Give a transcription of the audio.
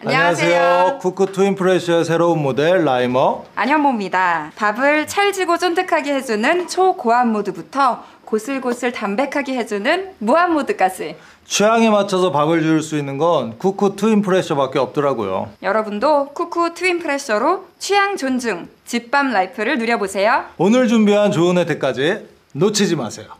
안녕하세요. 쿠쿠 트윈프레셔의 새로운 모델 라이머 안현모입니다. 밥을 찰지고 쫀득하게 해주는 초고압 모드부터 고슬고슬 담백하게 해주는 무압 모드까지 취향에 맞춰서 밥을 지을 수 있는 건 쿠쿠 트윈프레셔밖에 없더라고요. 여러분도 쿠쿠 트윈프레셔로 취향 존중 집밥 라이프를 누려보세요. 오늘 준비한 좋은 혜택까지 놓치지 마세요.